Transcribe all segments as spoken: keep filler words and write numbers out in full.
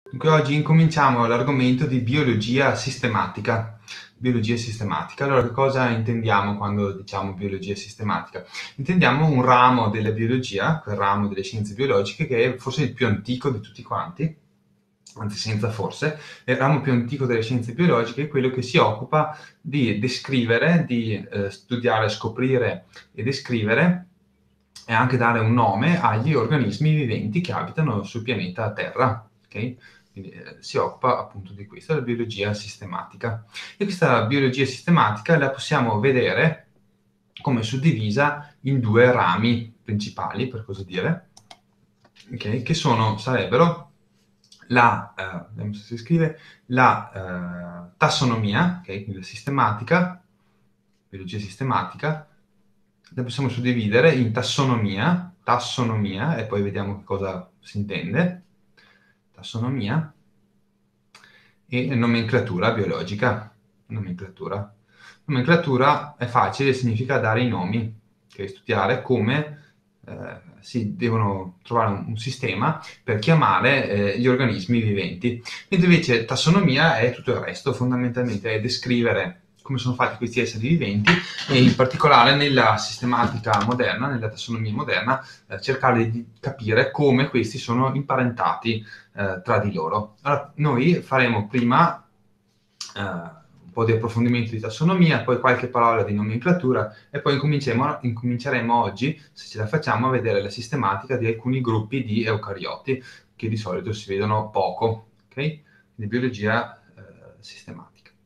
Dunque oggi incominciamo l'argomento di biologia sistematica. Biologia sistematica. Allora, che cosa intendiamo quando diciamo biologia sistematica? Intendiamo un ramo della biologia, quel ramo delle scienze biologiche che è forse il più antico di tutti quanti, anzi senza forse, è il ramo più antico delle scienze biologiche, è quello che si occupa di descrivere, di eh, studiare, scoprire e descrivere e anche dare un nome agli organismi viventi che abitano sul pianeta Terra. Okay? Quindi eh, si occupa appunto di questo, la biologia sistematica. E questa biologia sistematica la possiamo vedere come suddivisa in due rami principali, per così dire, okay? Che sono, sarebbero la, eh, vediamo se si scrive, la eh, tassonomia, okay? Quindi la sistematica, biologia sistematica, la possiamo suddividere in tassonomia, tassonomia, e poi vediamo che cosa si intende, tassonomia, e nomenclatura biologica. Nomenclatura. Nomenclatura è facile, significa dare i nomi, che è studiare come eh, si devono trovare un, un sistema per chiamare eh, gli organismi viventi. Mentre invece tassonomia è tutto il resto, fondamentalmente è descrivere come sono fatti questi esseri viventi e in particolare nella sistematica moderna, nella tassonomia moderna, eh, cercare di capire come questi sono imparentati eh, tra di loro. Allora, noi faremo prima eh, un po' di approfondimento di tassonomia, poi qualche parola di nomenclatura e poi incominceremo oggi, se ce la facciamo, a vedere la sistematica di alcuni gruppi di eucarioti che di solito si vedono poco, ok? Quindi biologia eh, sistematica.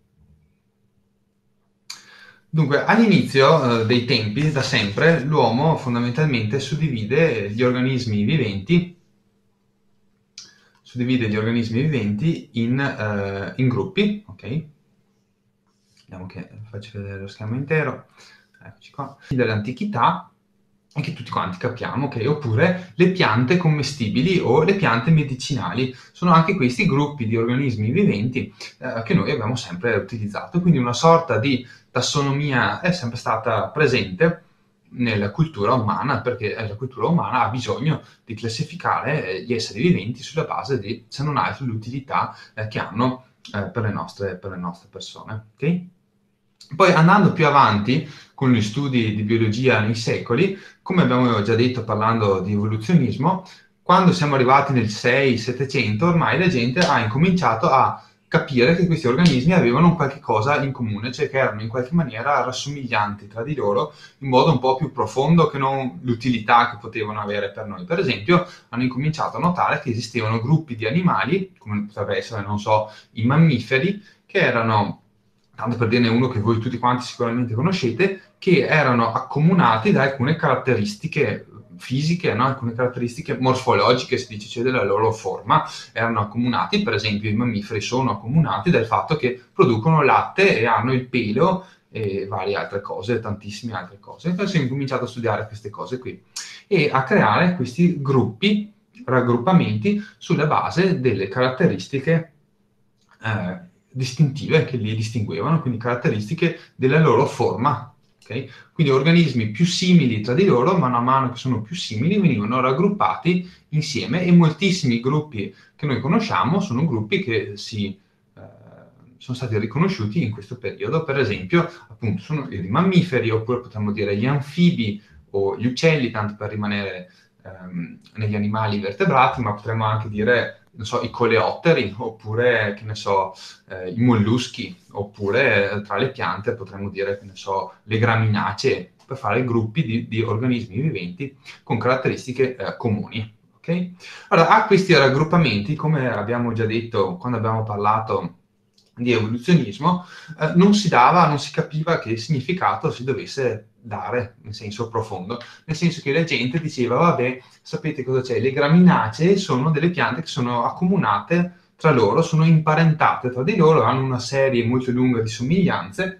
Dunque, all'inizio eh, dei tempi, da sempre, l'uomo fondamentalmente suddivide gli organismi viventi, suddivide gli organismi viventi in, eh, in gruppi, ok? Vediamo che faccio vedere lo schermo intero. Eccoci qua. Dell'antichità, e che tutti quanti capiamo, ok? Oppure le piante commestibili o le piante medicinali. Sono anche questi gruppi di organismi viventi eh, che noi abbiamo sempre utilizzato. Quindi una sorta di tassonomia è sempre stata presente nella cultura umana, perché la cultura umana ha bisogno di classificare gli esseri viventi sulla base di, se non altro, l'utilità eh, che hanno eh, per, le nostre, per le nostre persone. Okay? Poi andando più avanti con gli studi di biologia nei secoli, come abbiamo già detto parlando di evoluzionismo, quando siamo arrivati nel sei settecento ormai la gente ha incominciato a capire che questi organismi avevano un qualche cosa in comune, cioè che erano in qualche maniera rassomiglianti tra di loro in modo un po' più profondo che non l'utilità che potevano avere per noi. Per esempio, hanno incominciato a notare che esistevano gruppi di animali, come potrebbe essere, non so, i mammiferi, che erano, tanto per dirne uno che voi tutti quanti sicuramente conoscete, che erano accomunati da alcune caratteristiche fisiche, no? Alcune caratteristiche morfologiche, si dice, cioè della loro forma, erano accomunati, per esempio i mammiferi sono accomunati dal fatto che producono latte e hanno il pelo e varie altre cose, tantissime altre cose. E poi si è incominciato a studiare queste cose qui e a creare questi gruppi, raggruppamenti, sulla base delle caratteristiche eh, distintive che li distinguevano, quindi caratteristiche della loro forma. Okay? Quindi organismi più simili tra di loro, mano a mano che sono più simili, venivano raggruppati insieme e moltissimi gruppi che noi conosciamo sono gruppi che si, eh, sono stati riconosciuti in questo periodo. Per esempio, appunto, sono i mammiferi, oppure potremmo dire gli anfibi o gli uccelli, tanto per rimanere ehm, negli animali vertebrati, ma potremmo anche dire, non so, i coleotteri, oppure, che ne so, eh, i molluschi, oppure eh, tra le piante potremmo dire, che ne so, le graminacee, per fare gruppi di, di organismi viventi con caratteristiche eh, comuni. Okay? Allora, a questi raggruppamenti, come abbiamo già detto quando abbiamo parlato di evoluzionismo, eh, non si dava, non si capiva che significato si dovesse dare in senso profondo, nel senso che la gente diceva, vabbè, sapete cosa c'è? Le graminacee sono delle piante che sono accomunate tra loro, sono imparentate tra di loro, hanno una serie molto lunga di somiglianze,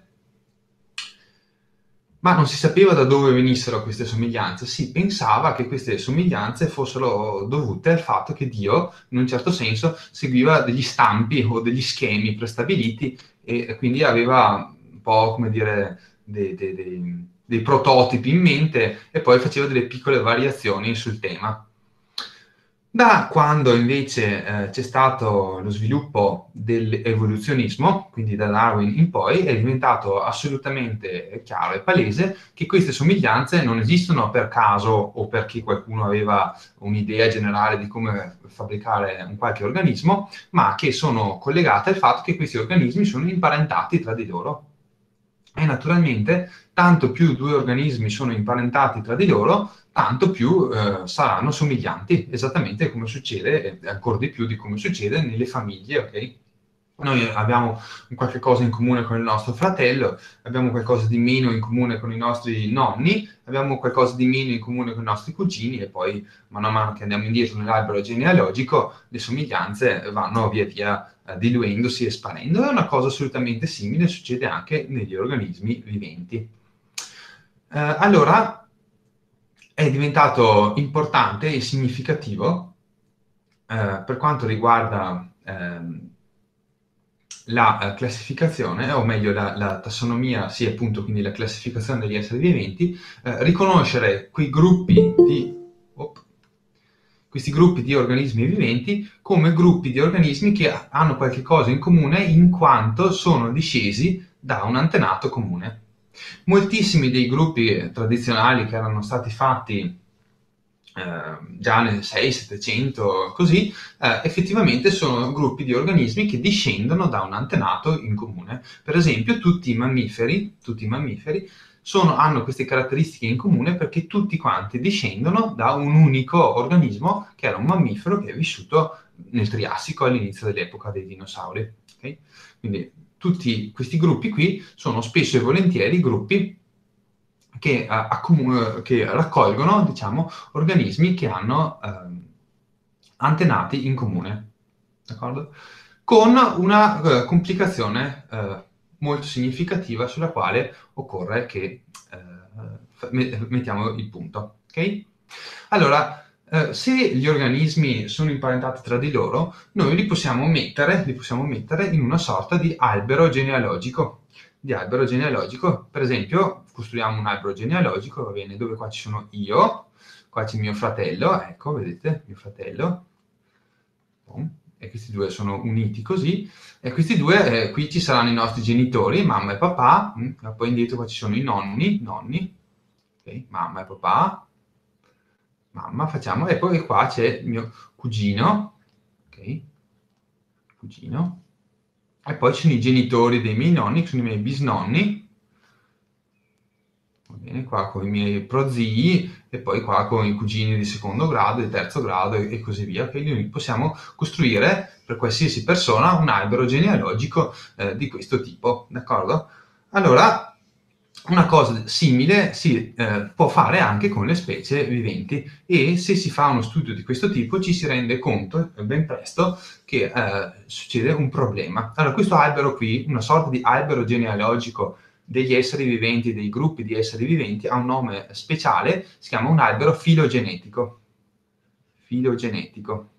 ma non si sapeva da dove venissero queste somiglianze. Si pensava che queste somiglianze fossero dovute al fatto che Dio, in un certo senso, seguiva degli stampi o degli schemi prestabiliti e quindi aveva un po', come dire, dei, dei, dei, dei prototipi in mente e poi faceva delle piccole variazioni sul tema. Da quando invece eh, c'è stato lo sviluppo dell'evoluzionismo, quindi da Darwin in poi, è diventato assolutamente chiaro e palese che queste somiglianze non esistono per caso o perché qualcuno aveva un'idea generale di come fabbricare un qualche organismo, ma che sono collegate al fatto che questi organismi sono imparentati tra di loro. E naturalmente, tanto più due organismi sono imparentati tra di loro, tanto più eh, saranno somiglianti, esattamente come succede, e ancora di più di come succede nelle famiglie, ok? Noi abbiamo qualche cosa in comune con il nostro fratello, abbiamo qualcosa di meno in comune con i nostri nonni, abbiamo qualcosa di meno in comune con i nostri cugini e poi mano a mano che andiamo indietro nell'albero genealogico le somiglianze vanno via via eh, diluendosi e sparendo. È una cosa assolutamente simile, succede anche negli organismi viventi. Eh, allora è diventato importante e significativo eh, per quanto riguarda ehm, la eh, classificazione, o meglio la, la tassonomia, sì appunto, quindi la classificazione degli esseri viventi, eh, riconoscere quei gruppi di, op, questi gruppi di organismi viventi come gruppi di organismi che hanno qualche cosa in comune in quanto sono discesi da un antenato comune. Moltissimi dei gruppi tradizionali che erano stati fatti eh, già nel seicento settecento, così, eh, effettivamente sono gruppi di organismi che discendono da un antenato in comune. Per esempio, tutti i mammiferi, tutti i mammiferi sono, hanno queste caratteristiche in comune perché tutti quanti discendono da un unico organismo che era un mammifero che è vissuto nel Triassico all'inizio dell'epoca dei dinosauri. Okay? Quindi tutti questi gruppi qui sono spesso e volentieri gruppi che, uh, che raccolgono, diciamo, organismi che hanno uh, antenati in comune, d'accordo? Con una uh, complicazione uh, molto significativa sulla quale occorre che uh, mettiamo il punto, ok? Allora, Uh, se gli organismi sono imparentati tra di loro, noi li possiamo mettere, li possiamo mettere in una sorta di albero genealogico. Di albero genealogico, per esempio, costruiamo un albero genealogico, va bene, dove qua ci sono io, qua c'è mio fratello, ecco, vedete, mio fratello, e questi due sono uniti così, e questi due, eh, qui ci saranno i nostri genitori, mamma e papà, mh, poi indietro qua ci sono i nonni, nonni, okay, mamma e papà, mamma, facciamo, e poi qua c'è il mio cugino, ok, cugino, e poi ci sono i genitori dei miei nonni, che sono i miei bisnonni, va bene, qua con i miei prozii, e poi qua con i cugini di secondo grado, di terzo grado, e, e così via, che noi possiamo costruire per qualsiasi persona un albero genealogico eh, di questo tipo, d'accordo? Allora, una cosa simile si eh, può fare anche con le specie viventi e se si fa uno studio di questo tipo ci si rende conto eh, ben presto che eh, succede un problema. Allora, questo albero qui, una sorta di albero genealogico degli esseri viventi, dei gruppi di esseri viventi, ha un nome speciale, si chiama un albero filogenetico. Filogenetico.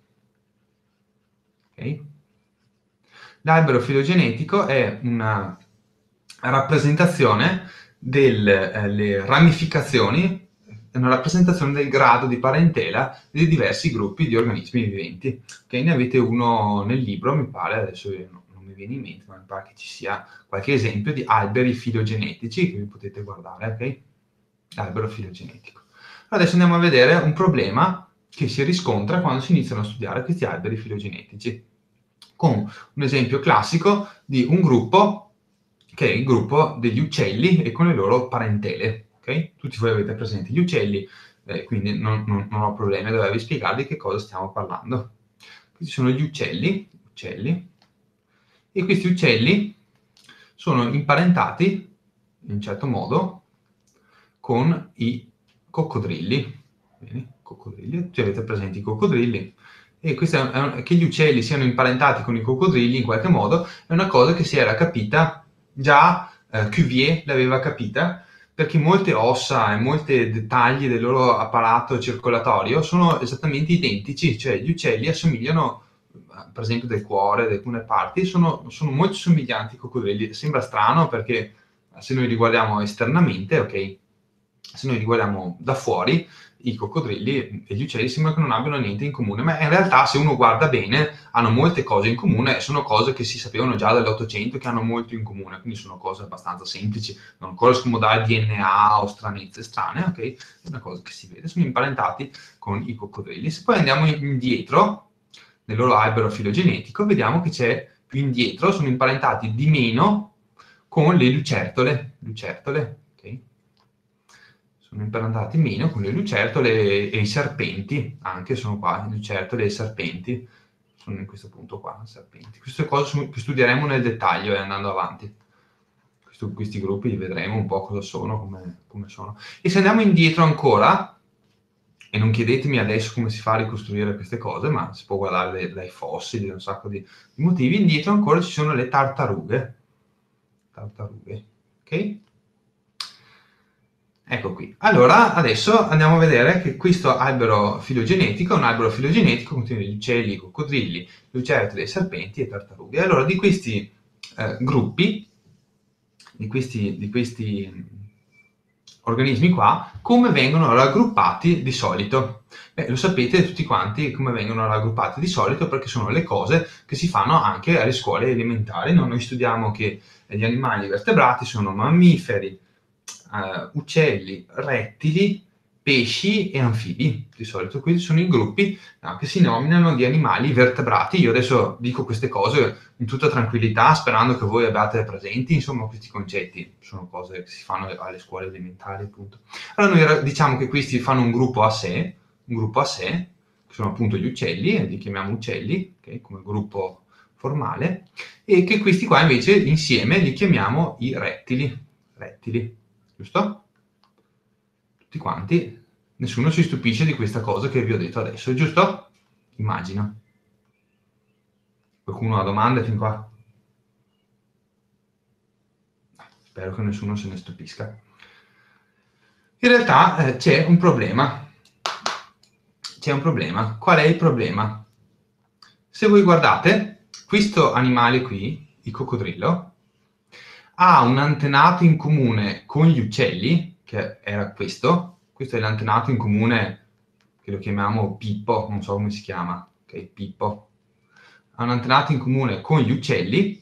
Okay? L'albero filogenetico è una rappresentazione delle eh, ramificazioni, una rappresentazione del grado di parentela dei diversi gruppi di organismi viventi. Okay? Ne avete uno nel libro, mi pare, adesso non, non mi viene in mente, ma mi pare che ci sia qualche esempio di alberi filogenetici che vi potete guardare, ok? Albero filogenetico. Adesso andiamo a vedere un problema che si riscontra quando si iniziano a studiare questi alberi filogenetici, con un esempio classico di un gruppo che è il gruppo degli uccelli e con le loro parentele. Okay? Tutti voi avete presente gli uccelli, eh, quindi non, non, non ho problemi a dovervi spiegare di che cosa stiamo parlando. Questi sono gli uccelli, uccelli, e questi uccelli sono imparentati, in un certo modo, con i coccodrilli. Bene, coccodrilli. Tutti avete presente i coccodrilli. E questo è un, che gli uccelli siano imparentati con i coccodrilli in qualche modo è una cosa che si era capita già, eh, Cuvier l'aveva capita, perché molte ossa e molti dettagli del loro apparato circolatorio sono esattamente identici, cioè gli uccelli assomigliano, per esempio del cuore, di alcune parti, sono, sono molto somiglianti ai coccodrilli. Sembra strano perché se noi li guardiamo esternamente, ok, se noi li guardiamo da fuori, i coccodrilli e gli uccelli sembra che non abbiano niente in comune, ma in realtà se uno guarda bene hanno molte cose in comune e sono cose che si sapevano già dall'Ottocento che hanno molto in comune, quindi sono cose abbastanza semplici, non occorre scomodare D N A o stranezze strane, ok? È una cosa che si vede, sono imparentati con i coccodrilli. Se poi andiamo indietro nel loro albero filogenetico, vediamo che c'è più indietro, sono imparentati di meno con le lucertole, lucertole, ok? Sono imparentati meno con le lucertole e i serpenti, anche sono qua, lucertole e serpenti, sono in questo punto qua, serpenti. Queste cose che studieremo nel dettaglio e andando avanti. Questo, questi gruppi li vedremo un po' cosa sono, come, come sono. E se andiamo indietro ancora, e non chiedetemi adesso come si fa a ricostruire queste cose, ma si può guardare dai fossili, un sacco di, di motivi, indietro ancora ci sono le tartarughe. Tartarughe, ok? Ecco qui. Allora, adesso andiamo a vedere che questo albero filogenetico è un albero filogenetico contiene gli uccelli, i coccodrilli, lucertole, i serpenti e tartarughe. Allora, di questi eh, gruppi, di questi, di questi organismi qua, come vengono raggruppati di solito? Beh, lo sapete tutti quanti come vengono raggruppati di solito, perché sono le cose che si fanno anche alle scuole elementari. No? Noi studiamo che gli animali vertebrati sono mammiferi, Uh, uccelli, rettili, pesci e anfibi. Di solito questi sono i gruppi no, che si nominano di animali vertebrati. Io adesso dico queste cose in tutta tranquillità, sperando che voi abbiate presenti, insomma, questi concetti. Sono cose che si fanno alle scuole elementari, appunto. Allora noi diciamo che questi fanno un gruppo a sé, un gruppo a sé, che sono appunto gli uccelli, e li chiamiamo uccelli, okay, come gruppo formale, e che questi qua invece insieme li chiamiamo i rettili. Rettili. Giusto? Tutti quanti. Nessuno si stupisce di questa cosa che vi ho detto adesso, giusto? Immagino. Qualcuno ha domande fin qua? Spero che nessuno se ne stupisca. In realtà eh, c'è un problema. C'è un problema. Qual è il problema? Se voi guardate, questo animale qui, il coccodrillo, ha un antenato in comune con gli uccelli, che era questo. Questo è l'antenato in comune, che lo chiamiamo Pippo, non so come si chiama, ok, Pippo. Ha un antenato in comune con gli uccelli,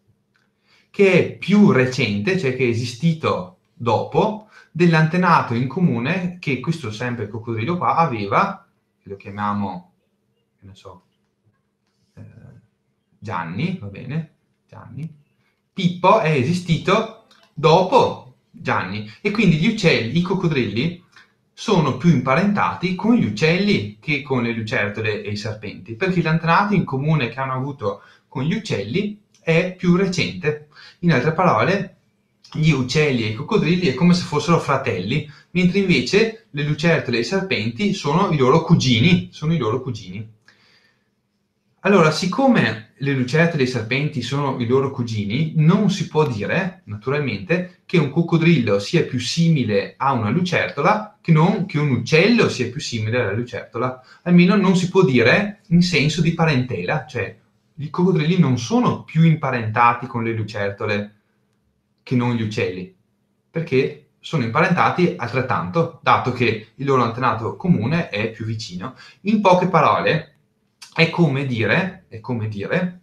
che è più recente, cioè che è esistito dopo, dell'antenato in comune che questo sempre coccodrillo qua aveva, che lo chiamiamo, che ne so, eh, Gianni, va bene, Gianni. Pippo è esistito dopo Gianni e quindi gli uccelli, i coccodrilli, sono più imparentati con gli uccelli che con le lucertole e i serpenti, perché l'antenato in comune che hanno avuto con gli uccelli è più recente. In altre parole, gli uccelli e i coccodrilli è come se fossero fratelli, mentre invece le lucertole e i serpenti sono i loro cugini, sono i loro cugini. Allora, siccome le lucertole e i serpenti sono i loro cugini, non si può dire, naturalmente, che un coccodrillo sia più simile a una lucertola che non che un uccello sia più simile alla lucertola. Almeno non si può dire in senso di parentela, cioè i coccodrilli non sono più imparentati con le lucertole che non gli uccelli, perché sono imparentati altrettanto, dato che il loro antenato comune è più vicino. In poche parole, è come dire, è come dire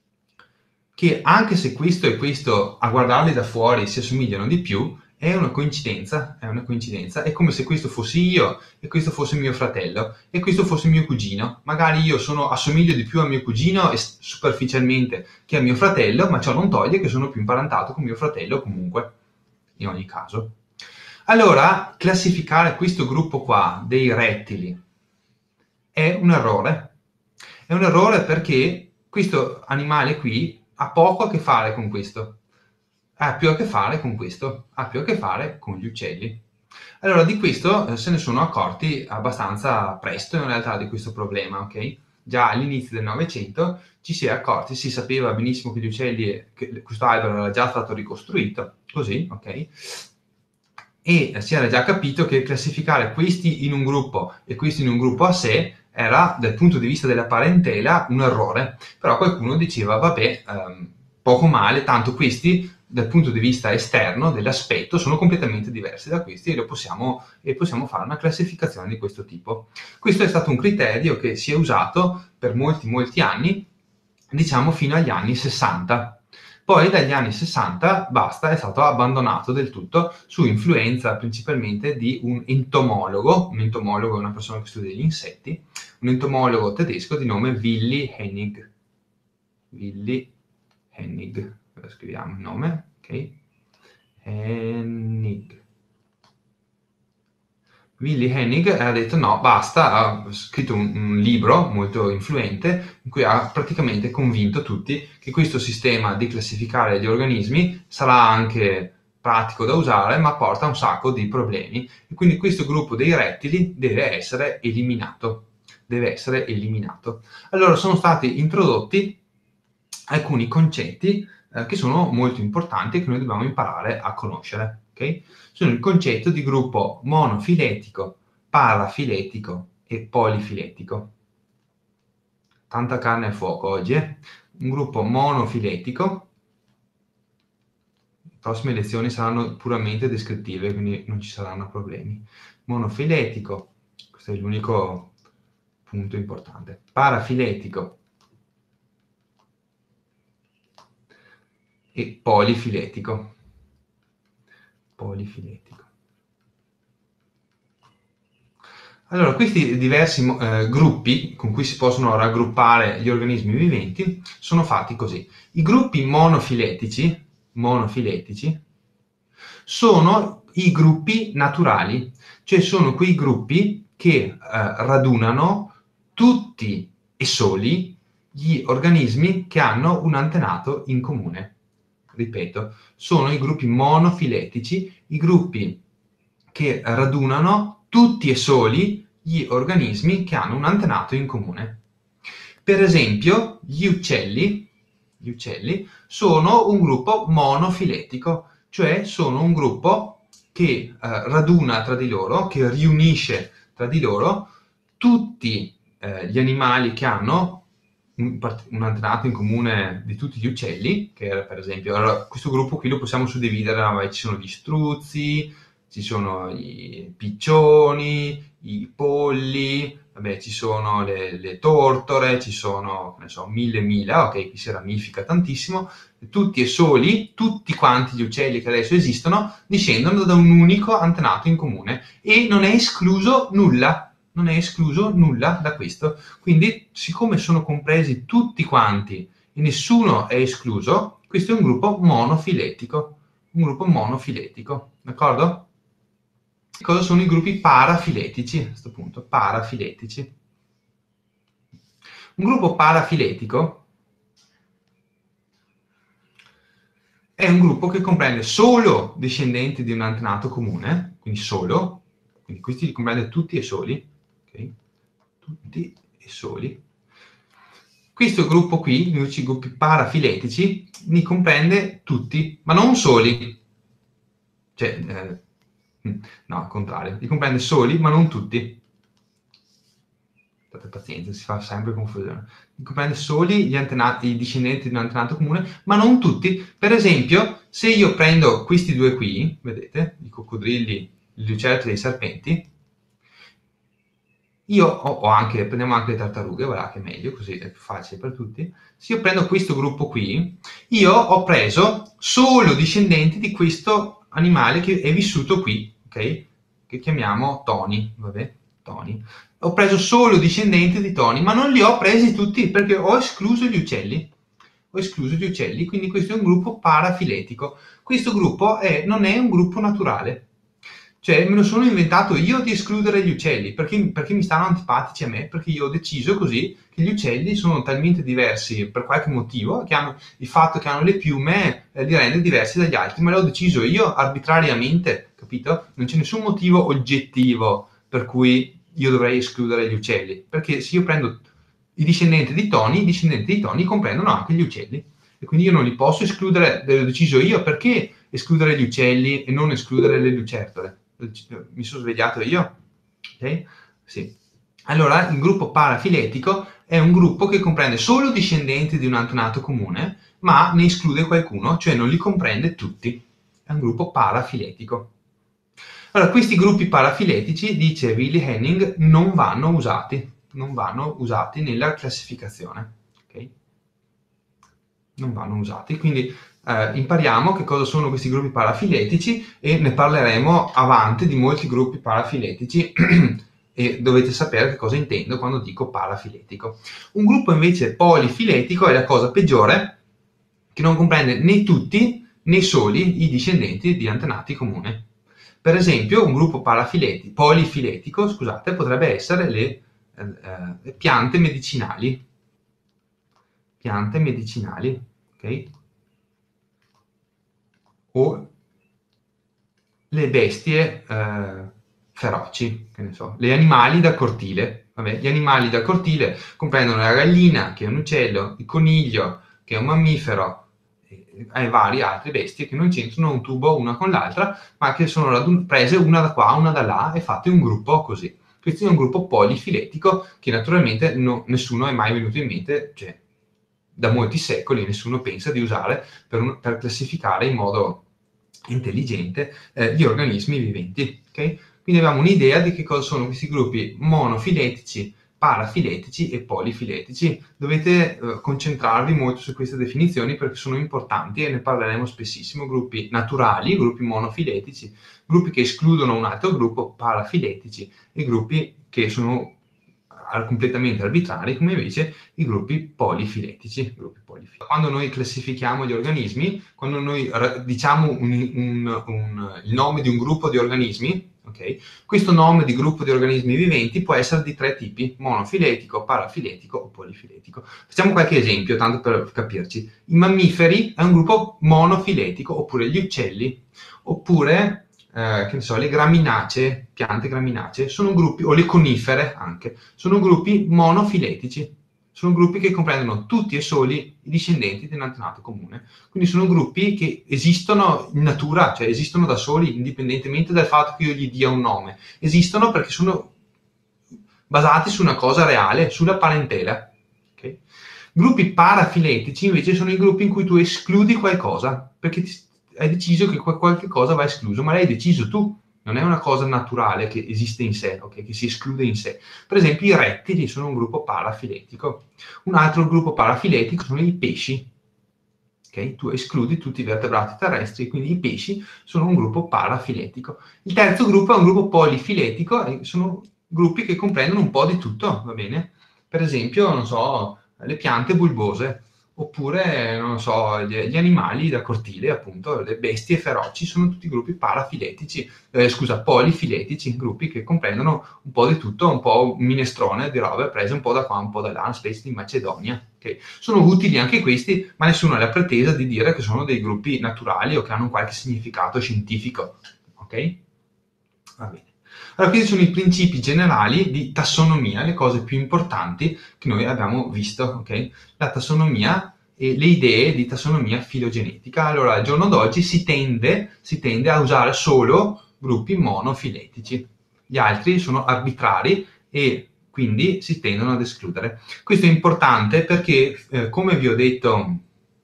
che anche se questo e questo a guardarli da fuori si assomigliano di più, è una coincidenza, è una coincidenza, è come se questo fossi io e questo fosse mio fratello e questo fosse mio cugino. Magari io sono, assomiglio di più a mio cugino superficialmente che a mio fratello, ma ciò non toglie che sono più imparentato con mio fratello comunque, in ogni caso. Allora, classificare questo gruppo qua dei rettili è un errore. È un errore perché questo animale qui ha poco a che fare con questo, ha più a che fare con questo, ha più a che fare con gli uccelli. Allora di questo eh, se ne sono accorti abbastanza presto in realtà di questo problema, ok? Già all'inizio del Novecento ci si è accorti, si sapeva benissimo che gli uccelli, che questo albero era già stato ricostruito, così, ok? E si era già capito che classificare questi in un gruppo e questi in un gruppo a sé era, dal punto di vista della parentela, un errore. Però qualcuno diceva, vabbè, ehm, poco male, tanto questi dal punto di vista esterno, dell'aspetto, sono completamente diversi da questi e, lo possiamo, e possiamo fare una classificazione di questo tipo. Questo è stato un criterio che si è usato per molti, molti anni, diciamo fino agli anni sessanta. Poi dagli anni sessanta basta, è stato abbandonato del tutto su influenza principalmente di un entomologo, un entomologo è una persona che studia gli insetti, un entomologo tedesco di nome Willy Hennig. Willy Hennig, lo scriviamo il nome, ok? Hennig. Willy Hennig ha detto no, basta, ha scritto un, un libro molto influente in cui ha praticamente convinto tutti che questo sistema di classificare gli organismi sarà anche pratico da usare, ma porta un sacco di problemi e quindi questo gruppo dei rettili deve essere eliminato. Deve essere eliminato. Allora sono stati introdotti alcuni concetti eh, che sono molto importanti e che noi dobbiamo imparare a conoscere. Okay? Sono il concetto di gruppo monofiletico, parafiletico e polifiletico. Tanta carne al fuoco oggi, eh? Un gruppo monofiletico. Le prossime lezioni saranno puramente descrittive, quindi non ci saranno problemi. Monofiletico, questo è l'unico punto importante. Parafiletico e polifiletico. Polifiletico. Allora, questi diversi eh, gruppi con cui si possono raggruppare gli organismi viventi sono fatti così. I gruppi monofiletici, monofiletici sono i gruppi naturali, cioè sono quei gruppi che eh, radunano tutti e soli gli organismi che hanno un antenato in comune. Ripeto, sono i gruppi monofiletici, i gruppi che radunano tutti e soli gli organismi che hanno un antenato in comune. Per esempio, gli uccelli, gli uccelli sono un gruppo monofiletico, cioè sono un gruppo che eh, raduna tra di loro, che riunisce tra di loro tutti eh, gli animali che hanno un, un antenato in comune di tutti gli uccelli, che era per esempio, allora, questo gruppo qui lo possiamo suddividere, vabbè, ci sono gli struzzi, ci sono i piccioni, i polli, vabbè, ci sono le, le tortore, ci sono, ne so, mille mille, ok, qui si ramifica tantissimo, tutti e soli, tutti quanti gli uccelli che adesso esistono, discendono da un unico antenato in comune e non è escluso nulla, non è escluso nulla da questo. Quindi, siccome sono compresi tutti quanti e nessuno è escluso, questo è un gruppo monofiletico, un gruppo monofiletico, d'accordo? Cosa sono i gruppi parafiletici? A questo punto, parafiletici. Un gruppo parafiletico è un gruppo che comprende solo discendenti di un antenato comune, quindi solo, quindi questi li comprende tutti e soli, okay? Tutti e soli. Questo gruppo qui, i gruppi parafiletici, li comprende tutti, ma non soli. Cioè, eh, no, al contrario, li comprende soli, ma non tutti. Fate pazienza, si fa sempre confusione. Li comprende soli gli antenati, i discendenti di un antenato comune, ma non tutti. Per esempio, se io prendo questi due qui, vedete, i coccodrilli, gli lucertoli e i serpenti, io ho, ho anche, prendiamo anche le tartarughe, guarda che è meglio, così è più facile per tutti. Se io prendo questo gruppo qui, io ho preso solo discendenti di questo animale che è vissuto qui, ok? Che chiamiamo Tony, vabbè, Tony. Ho preso solo discendenti di Tony, ma non li ho presi tutti perché ho escluso gli uccelli. Ho escluso gli uccelli, quindi questo è un gruppo parafiletico. Questo gruppo è, non è un gruppo naturale. Cioè, me lo sono inventato io di escludere gli uccelli, perché, perché mi stanno antipatici a me, perché io ho deciso così che gli uccelli sono talmente diversi per qualche motivo, che hanno il fatto che hanno le piume eh, li rende diversi dagli altri, ma l'ho deciso io arbitrariamente, capito? Non c'è nessun motivo oggettivo per cui io dovrei escludere gli uccelli, perché se io prendo i discendenti di Tony, i discendenti di Tony comprendono anche gli uccelli, e quindi io non li posso escludere, l'ho deciso io, perché escludere gli uccelli e non escludere le lucertole? Mi sono svegliato io? Ok? Sì. Allora, il gruppo parafiletico è un gruppo che comprende solo discendenti di un antenato comune, ma ne esclude qualcuno, cioè non li comprende tutti. È un gruppo parafiletico. Allora, questi gruppi parafiletici, dice Willi Henning, non vanno usati, non vanno usati nella classificazione. Okay? Non vanno usati, quindi eh, impariamo che cosa sono questi gruppi parafiletici e ne parleremo avanti di molti gruppi parafiletici e dovete sapere che cosa intendo quando dico parafiletico. Un gruppo invece polifiletico è la cosa peggiore, che non comprende né tutti né soli i discendenti di antenati comuni. Per esempio, un gruppo parafileti, polifiletico, scusate, potrebbe essere le, eh, le piante medicinali. Piante medicinali, ok? O le bestie eh, feroci, che ne so, gli animali da cortile. Vabbè, gli animali da cortile comprendono la gallina, che è un uccello, il coniglio, che è un mammifero, e varie altre bestie che non c'entrano un tubo una con l'altra, ma che sono prese una da qua, una da là e fatte un gruppo così. Questo è un gruppo polifiletico che naturalmente no, nessuno è mai venuto in mente, cioè da molti secoli nessuno pensa di usare per, un, per classificare in modo intelligente eh, gli organismi viventi. Okay? Quindi abbiamo un'idea di che cosa sono questi gruppi monofiletici, parafiletici e polifiletici. Dovete eh, concentrarvi molto su queste definizioni perché sono importanti e ne parleremo spessissimo. Gruppi naturali, gruppi monofiletici, gruppi che escludono un altro gruppo, parafiletici, e gruppi che sono completamente arbitrari, come invece i gruppi polifiletici. Gruppi polifiletici. Quando noi classifichiamo gli organismi, quando noi diciamo un, un, un, il nome di un gruppo di organismi, okay, questo nome di gruppo di organismi viventi può essere di tre tipi: monofiletico, parafiletico o polifiletico. Facciamo qualche esempio, tanto per capirci. I mammiferi è un gruppo monofiletico, oppure gli uccelli, oppure Eh, che ne so, le graminacee, piante graminacee, sono gruppi, o le conifere anche, sono gruppi monofiletici, sono gruppi che comprendono tutti e soli i discendenti dell'antenato comune. Quindi sono gruppi che esistono in natura, cioè esistono da soli, indipendentemente dal fatto che io gli dia un nome. Esistono perché sono basati su una cosa reale, sulla parentela. Okay? Gruppi parafiletici invece sono i gruppi in cui tu escludi qualcosa, perché ti hai deciso che qualche cosa va escluso, ma l'hai deciso tu, non è una cosa naturale che esiste in sé, okay? Che si esclude in sé. Per esempio i rettili sono un gruppo parafiletico. Un altro gruppo parafiletico sono i pesci. Okay? Tu escludi tutti i vertebrati terrestri, quindi i pesci sono un gruppo parafiletico. Il terzo gruppo è un gruppo polifiletico, e sono gruppi che comprendono un po' di tutto, va bene? Per esempio, non so, le piante bulbose, oppure, non so, gli, gli animali da cortile, appunto, le bestie feroci, sono tutti gruppi parafiletici, eh, scusa, polifiletici, gruppi che comprendono un po' di tutto, un po' un minestrone di robe prese un po' da qua, un po' da là, una specie di Macedonia. Okay? Sono utili anche questi, ma nessuno ha la pretesa di dire che sono dei gruppi naturali o che hanno un qualche significato scientifico. Ok? Va bene. Allora, questi sono i principi generali di tassonomia, le cose più importanti che noi abbiamo visto, ok? La tassonomia e le idee di tassonomia filogenetica. Allora, al giorno d'oggi si tende, si tende a usare solo gruppi monofiletici. Gli altri sono arbitrari e quindi si tendono ad escludere. Questo è importante perché, eh, come vi ho detto,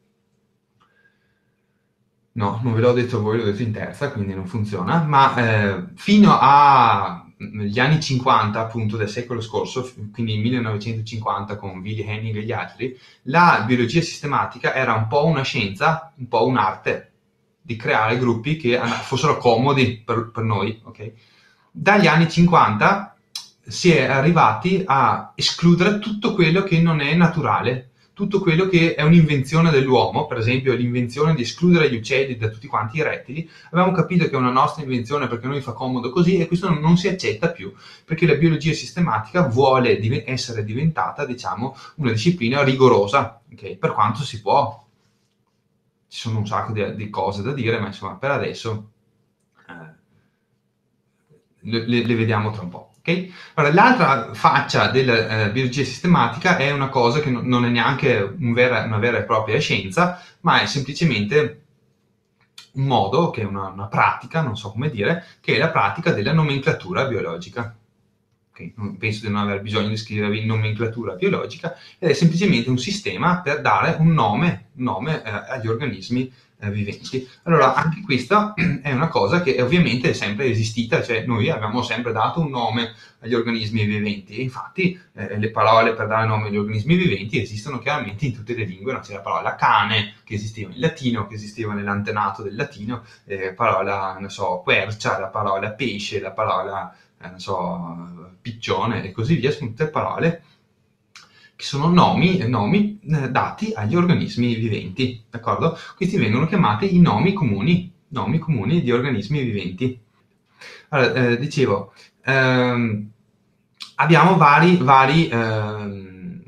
no, non ve l'ho detto voi, l'ho detto in terza, quindi non funziona, ma eh, fino agli anni cinquanta, appunto, del secolo scorso, quindi millenovecentocinquanta con Willi Henning e gli altri, la biologia sistematica era un po' una scienza, un po' un'arte di creare gruppi che fossero comodi per, per noi, ok? Dagli anni cinquanta si è arrivati a escludere tutto quello che non è naturale, tutto quello che è un'invenzione dell'uomo, per esempio l'invenzione di escludere gli uccelli da tutti quanti i rettili. Abbiamo capito che è una nostra invenzione perché a noi fa comodo così, e questo non si accetta più, perché la biologia sistematica vuole div- essere diventata, diciamo, una disciplina rigorosa, okay? Per quanto si può. Ci sono un sacco di, di cose da dire, ma insomma per adesso eh, le, le vediamo tra un po'. Okay? Allora, l'altra faccia della eh, biologia sistematica è una cosa che no, non è neanche un vera, una vera e propria scienza, ma è semplicemente un modo, che è una, una pratica, non so come dire, che è la pratica della nomenclatura biologica. okay? Non penso di non aver bisogno di scrivervi in nomenclatura biologica, ed è semplicemente un sistema per dare un nome, un nome eh, agli organismi eh, viventi. Allora, anche questa è una cosa che ovviamente è sempre esistita, cioè noi abbiamo sempre dato un nome agli organismi viventi, e infatti eh, le parole per dare nome agli organismi viventi esistono chiaramente in tutte le lingue, no? C'è la parola cane che esisteva in latino, che esisteva nell'antenato del latino, eh, parola, non so, quercia, la parola pesce, la parola, eh, non so, piccione e così via, sono tutte parole che sono nomi, nomi eh, dati agli organismi viventi, d'accordo? Questi vengono chiamati i nomi comuni, nomi comuni di organismi viventi. Allora, eh, dicevo, ehm, abbiamo vari, vari, ehm...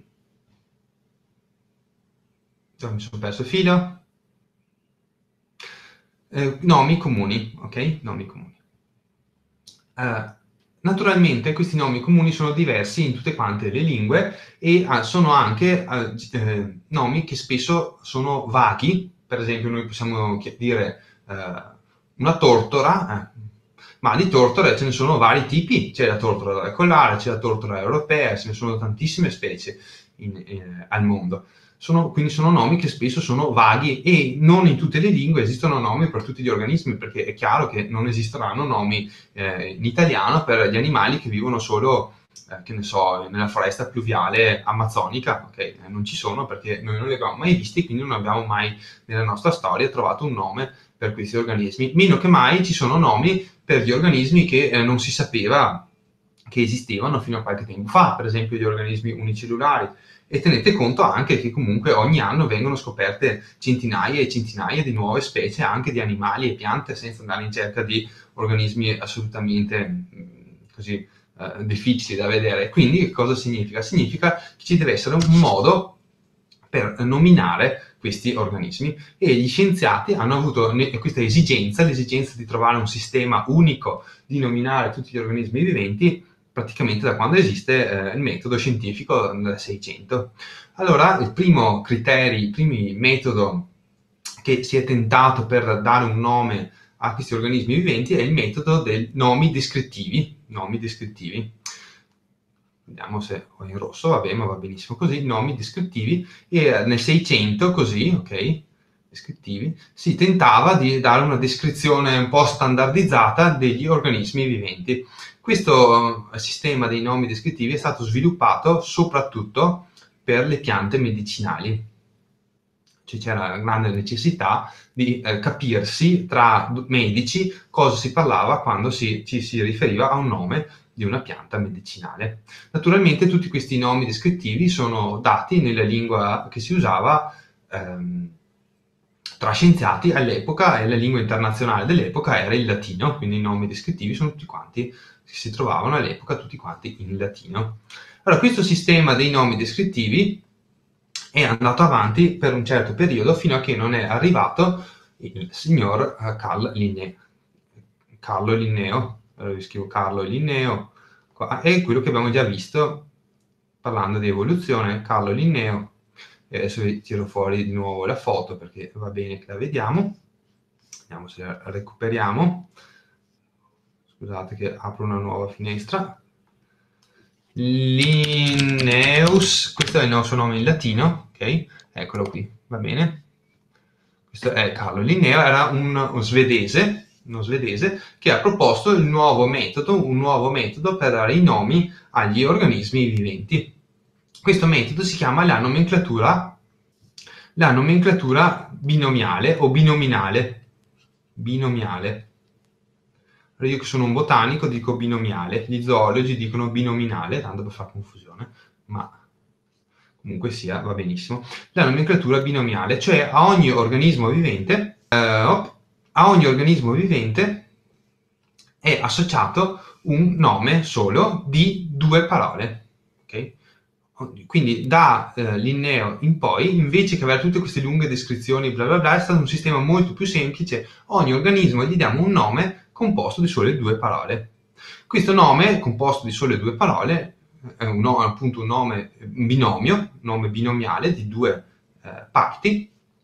dove mi sono perso il filo? Eh, nomi comuni, ok? Nomi comuni. Eh, naturalmente questi nomi comuni sono diversi in tutte quante le lingue e eh, sono anche eh, nomi che spesso sono vaghi. Per esempio noi possiamo dire eh, una tortora, eh, ma di tortore ce ne sono vari tipi, c'è la tortora collare, c'è la tortora europea, ce ne sono tantissime specie in, eh, al mondo. Sono, quindi sono nomi che spesso sono vaghi e non in tutte le lingue esistono nomi per tutti gli organismi, perché è chiaro che non esisteranno nomi eh, in italiano per gli animali che vivono solo, eh, che ne so, nella foresta pluviale amazzonica, ok? Eh, non ci sono perché noi non li abbiamo mai visti, quindi non abbiamo mai nella nostra storia trovato un nome per questi organismi. Meno che mai ci sono nomi per gli organismi che eh, non si sapeva che esistevano fino a qualche tempo fa, per esempio gli organismi unicellulari. E tenete conto anche che comunque ogni anno vengono scoperte centinaia e centinaia di nuove specie anche di animali e piante, senza andare in cerca di organismi assolutamente così eh, difficili da vedere. Quindi che cosa significa? Significa che ci deve essere un modo per nominare questi organismi, e gli scienziati hanno avuto questa esigenza, l'esigenza di trovare un sistema unico di nominare tutti gli organismi viventi praticamente da quando esiste eh, il metodo scientifico nel Seicento. Allora, il primo criterio, il primo metodo che si è tentato per dare un nome a questi organismi viventi è il metodo dei nomi descrittivi. Nomi descrittivi. Vediamo se ho in rosso, vabbè, ma va benissimo così, nomi descrittivi, e nel Seicento, così, ok, descrittivi, si tentava di dare una descrizione un po' standardizzata degli organismi viventi. Questo sistema dei nomi descrittivi è stato sviluppato soprattutto per le piante medicinali. Cioè c'era una grande necessità di eh, capirsi tra medici cosa si parlava quando si, ci si riferiva a un nome di una pianta medicinale. Naturalmente tutti questi nomi descrittivi sono dati nella lingua che si usava ehm, tra scienziati all'epoca, e la lingua internazionale dell'epoca era il latino, quindi i nomi descrittivi sono tutti quanti, che si trovavano all'epoca tutti quanti in latino. Allora, questo sistema dei nomi descrittivi è andato avanti per un certo periodo fino a che non è arrivato il signor Carl Linneo. Carlo Linneo, allora scrivo Carlo Linneo, è quello che abbiamo già visto parlando di evoluzione, Carlo Linneo. E adesso vi tiro fuori di nuovo la foto perché va bene che la vediamo. Vediamo se la recuperiamo. Scusate che apro una nuova finestra. Linnaeus, questo è il suo nome in latino, ok? Eccolo qui, va bene. Questo è Carlo Linneo, era un, un svedese, uno svedese che ha proposto il nuovo metodo, un nuovo metodo per dare i nomi agli organismi viventi. Questo metodo si chiama la nomenclatura, la nomenclatura binomiale o binominale. Binomiale. Io che sono un botanico dico binomiale, gli zoologi dicono binominale, tanto per fare confusione, ma comunque sia, va benissimo. La nomenclatura binomiale, cioè a ogni organismo vivente, eh, a ogni organismo vivente è associato un nome solo di due parole, ok? Quindi da eh, Linneo in poi, invece che avere tutte queste lunghe descrizioni bla bla bla, è stato un sistema molto più semplice. Ogni organismo gli diamo un nome composto di sole due parole. Questo nome composto di sole due parole è un nome, appunto un nome un binomio, un nome binomiale di due eh, parti,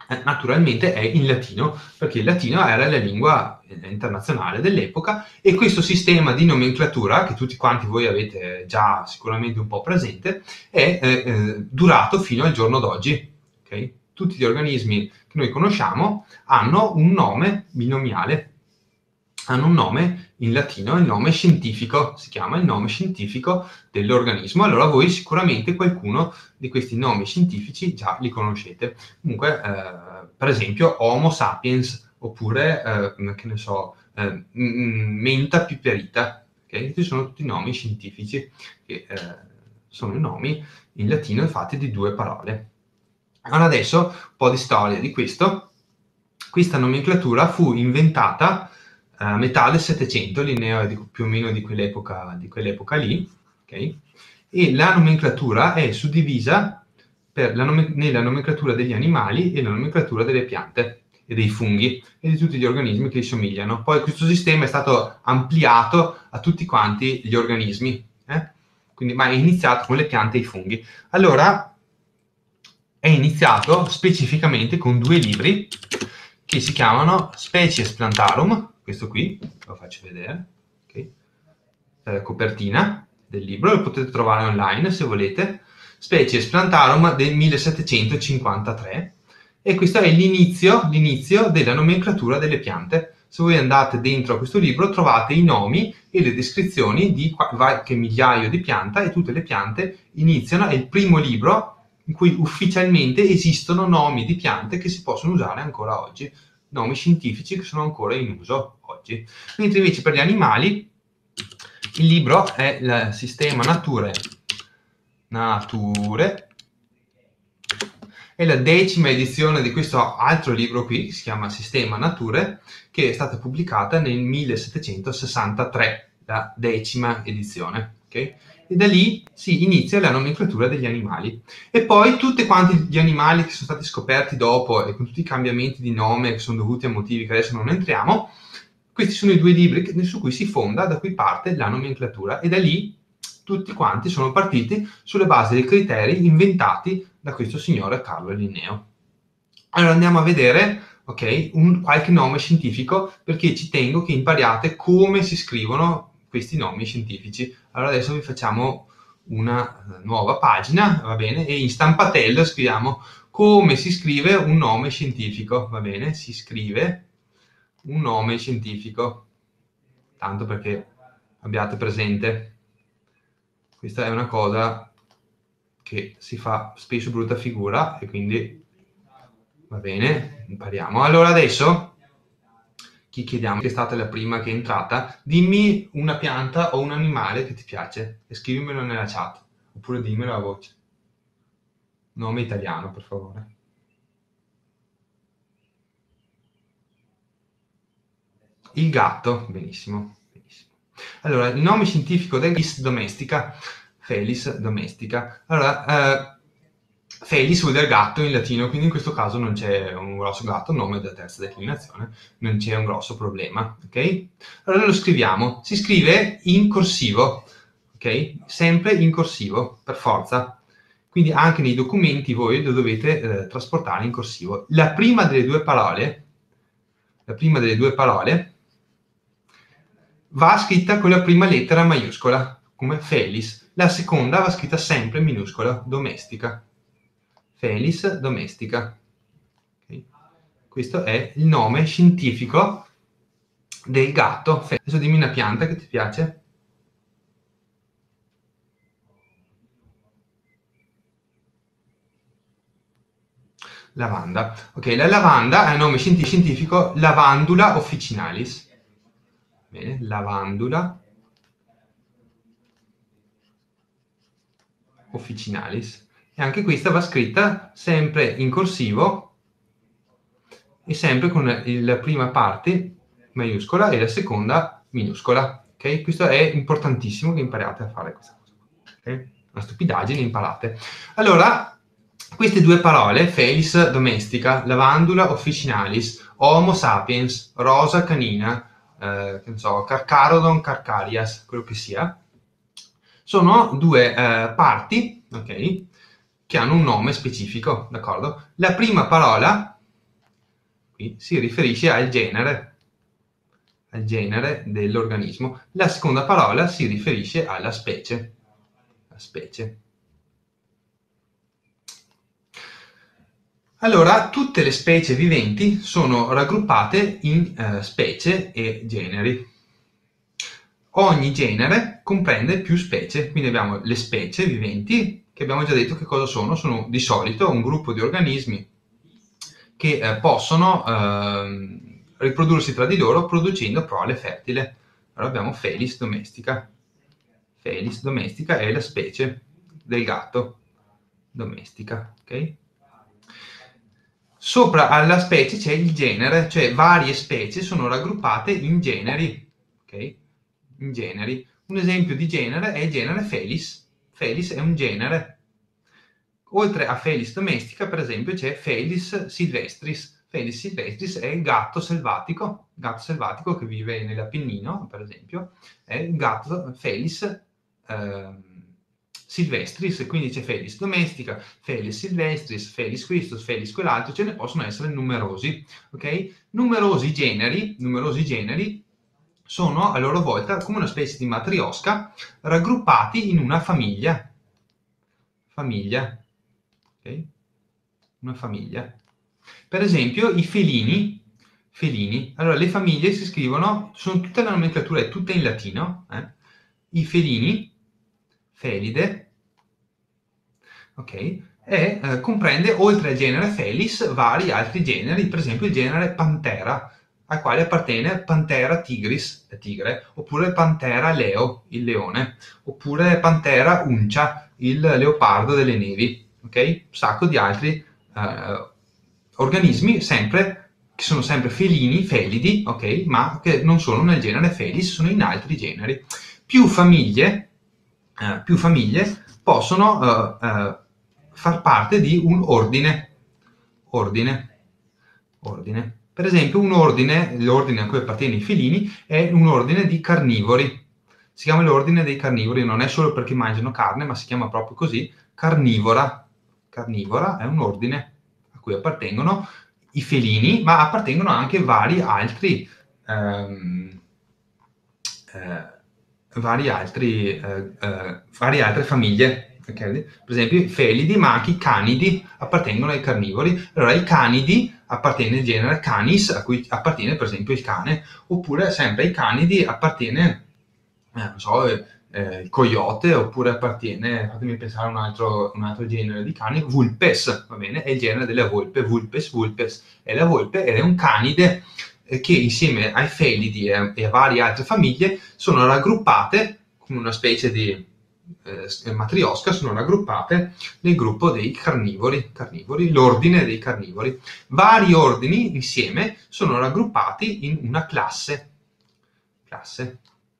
naturalmente è in latino, perché il latino era la lingua internazionale dell'epoca, e questo sistema di nomenclatura, che tutti quanti voi avete già sicuramente un po' presente, è eh, eh, durato fino al giorno d'oggi. Okay? Tutti gli organismi che noi conosciamo hanno un nome binomiale, hanno un nome in latino, il nome scientifico, si chiama il nome scientifico dell'organismo. Allora voi sicuramente qualcuno di questi nomi scientifici già li conoscete. Comunque, eh, per esempio, Homo sapiens, oppure, eh, che ne so, eh, menta piperita. Okay? Questi sono tutti nomi scientifici, che eh, sono i nomi in latino fatti di due parole. Allora adesso un po' di storia di questo. Questa nomenclatura fu inventata a metà del Settecento, linea di, più o meno di quell'epoca, di quell'epoca lì, okay? E la nomenclatura è suddivisa per la nome, nella nomenclatura degli animali e la nomenclatura delle piante e dei funghi e di tutti gli organismi che gli somigliano. Poi questo sistema è stato ampliato a tutti quanti gli organismi, eh? Quindi, ma è iniziato con le piante e i funghi. Allora, è iniziato specificamente con due libri che si chiamano Species Plantarum, questo qui, lo faccio vedere, okay. eh, copertina del libro, lo potete trovare online se volete, Species Plantarum del millesettecentocinquantatré, e questo è l'inizio, l'inizio della nomenclatura delle piante. Se voi andate dentro a questo libro trovate i nomi e le descrizioni di qualche migliaio di piante, e tutte le piante iniziano, è il primo libro in cui ufficialmente esistono nomi di piante che si possono usare ancora oggi, nomi scientifici che sono ancora in uso oggi. Mentre invece per gli animali il libro è il Sistema Nature, Nature, è la decima edizione di questo altro libro qui, che si chiama Sistema Nature, che è stata pubblicata nel millesettecentosessantatré, la decima edizione, ok? E da lì si inizia la nomenclatura degli animali. E poi tutti quanti gli animali che sono stati scoperti dopo, e con tutti i cambiamenti di nome che sono dovuti a motivi che adesso non entriamo, questi sono i due libri su cui si fonda, da cui parte la nomenclatura, e da lì tutti quanti sono partiti sulle basi dei criteri inventati da questo signore Carlo Linneo. Allora andiamo a vedere, ok, un, qualche nome scientifico, perché ci tengo che impariate come si scrivono questi nomi scientifici. Allora adesso vi facciamo una nuova pagina, va bene, e in stampatello scriviamo come si scrive un nome scientifico, va bene, si scrive un nome scientifico, tanto perché abbiate presente, questa è una cosa che si fa spesso brutta figura, e quindi va bene, impariamo. Allora adesso chi chiediamo che è stata la prima che è entrata, dimmi una pianta o un animale che ti piace e scrivimelo nella chat, oppure dimmelo a voce. Nome italiano, per favore. Il gatto, benissimo, benissimo. Allora, il nome scientifico del Felis domestica, Felis domestica. Allora, eh, Felis vuol dire gatto in latino, quindi in questo caso non c'è un grosso gatto, nome della terza declinazione, non c'è un grosso problema, ok? Allora lo scriviamo, si scrive in corsivo, ok? Sempre in corsivo, per forza. Quindi anche nei documenti voi lo dovete eh, trasportare in corsivo. La prima delle due parole, la prima delle due parole va scritta con la prima lettera maiuscola, come Felis. La seconda va scritta sempre in minuscola, domestica. Felis domestica. Okay. Questo è il nome scientifico del gatto. Adesso dimmi una pianta che ti piace. Lavanda. Ok, la lavanda è il nome scientifico Lavandula officinalis. Bene, lavandula officinalis. E anche questa va scritta sempre in corsivo e sempre con la prima parte maiuscola e la seconda minuscola. Ok? Questo è importantissimo che impariate a fare questa cosa. Okay? Una stupidaggine, imparate. Allora, queste due parole, Felis domestica, Lavandula officinalis, Homo sapiens, rosa canina, eh, che ne so, Carcharodon carcarias, quello che sia, sono due eh, parti, ok, che hanno un nome specifico, d'accordo? La prima parola qui si riferisce al genere, al genere dell'organismo. La seconda parola si riferisce alla specie, la specie. Allora, tutte le specie viventi sono raggruppate in eh, specie e generi. Ogni genere comprende più specie, quindi abbiamo le specie viventi, che abbiamo già detto che cosa sono. Sono di solito un gruppo di organismi che eh, possono eh, riprodursi tra di loro producendo prole fertile. Allora abbiamo Felis domestica. Felis domestica è la specie del gatto domestica, ok? Sopra alla specie c'è il genere, cioè varie specie sono raggruppate in generi, ok? In generi. Un esempio di genere è il genere Felis. Felis è un genere. Oltre a Felis domestica, per esempio, c'è Felis silvestris. Felis silvestris è il gatto selvatico, gatto selvatico che vive nell'Appennino, per esempio, è il gatto Felis eh, silvestris, quindi c'è Felis domestica, Felis silvestris, Felis questo, Felis quell'altro, ce ne possono essere numerosi, ok? Numerosi generi, numerosi generi sono a loro volta come una specie di matriosca raggruppati in una famiglia. Famiglia. Okay? Una famiglia. Per esempio i felini, felini, allora le famiglie si scrivono, sono tutte la nomenclatura è tutta in latino, eh? I felini, felide, ok? E eh, comprende oltre al genere Felis vari altri generi, per esempio il genere Panthera, al quale appartiene Panthera tigris, la tigre, oppure Panthera leo, il leone, oppure Panthera uncia, il leopardo delle nevi, ok? Un sacco di altri eh, organismi sempre che sono sempre felini, felidi, ok? Ma che non sono nel genere Felis, sono in altri generi. Più famiglie, eh, più famiglie possono eh, eh, far parte di un ordine. Ordine. Ordine. Per esempio un ordine, l'ordine a cui appartiene i felini, è un ordine di carnivori. Si chiama l'ordine dei carnivori, non è solo perché mangiano carne, ma si chiama proprio così, carnivora. Carnivora è un ordine a cui appartengono i felini, ma appartengono anche vari altri ehm, eh, vari altri eh, eh, varie altre famiglie, okay? Per esempio i felidi, ma anche i canidi appartengono ai carnivori. Allora i canidi appartiene al genere Canis, a cui appartiene per esempio il cane, oppure sempre ai canidi appartiene eh, non so, eh, eh, il coyote, oppure appartiene, fatemi pensare a un altro, un altro genere di cani, vulpes, va bene, è il genere della volpe, vulpes, vulpes, è la volpe ed è un canide eh, che insieme ai felidi e, e a varie altre famiglie sono raggruppate come una specie di eh, matriosca, sono raggruppate nel gruppo dei carnivori, carnivori, l'ordine dei carnivori. Vari ordini insieme sono raggruppati in una classe. Classe.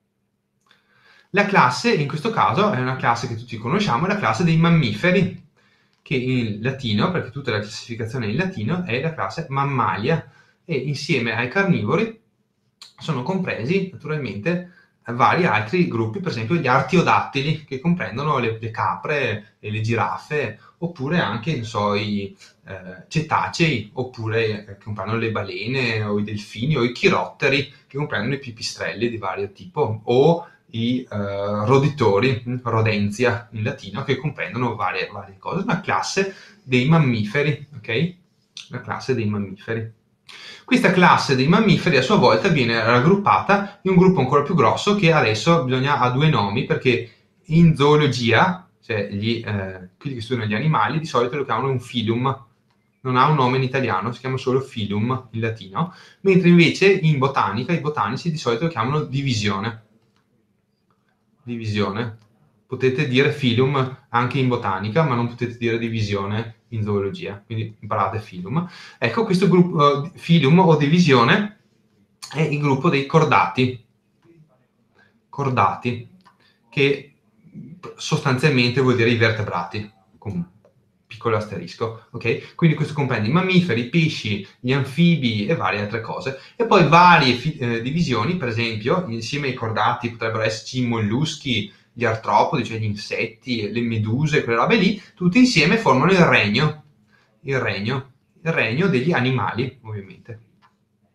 La classe, in questo caso, è una classe che tutti conosciamo, è la classe dei mammiferi, che in latino, perché tutta la classificazione è in latino, è la classe Mammalia, e insieme ai carnivori sono compresi, naturalmente, vari altri gruppi, per esempio gli artiodattili, che comprendono le, le capre e le giraffe, oppure anche, non so, i eh, cetacei, oppure eh, che comprendono le balene, o i delfini, o i chirotteri, che comprendono i pipistrelli di vario tipo, o i uh, roditori, rodenzia in latino, che comprendono varie, varie cose, una classe dei mammiferi, ok? Una classe dei mammiferi. Questa classe dei mammiferi a sua volta viene raggruppata in un gruppo ancora più grosso che adesso bisogna, ha due nomi, perché in zoologia, cioè gli, eh, quelli che studiano gli animali, di solito lo chiamano un filum, non ha un nome in italiano, si chiama solo filum in latino, mentre invece in botanica i botanici di solito lo chiamano divisione. Divisione. Potete dire filum anche in botanica, ma non potete dire divisione in zoologia, quindi imparate filum. Ecco, questo gruppo, uh, filum o divisione, è il gruppo dei cordati. Cordati, che sostanzialmente vuol dire i vertebrati, con un piccolo asterisco, ok? Quindi questo comprende i mammiferi, i pesci, gli anfibi e varie altre cose. E poi varie fi- eh, divisioni, per esempio, insieme ai cordati potrebbero esserci i molluschi, gli artropodi, cioè gli insetti, le meduse, quelle robe lì, tutti insieme formano il regno, il regno, il regno degli animali, ovviamente.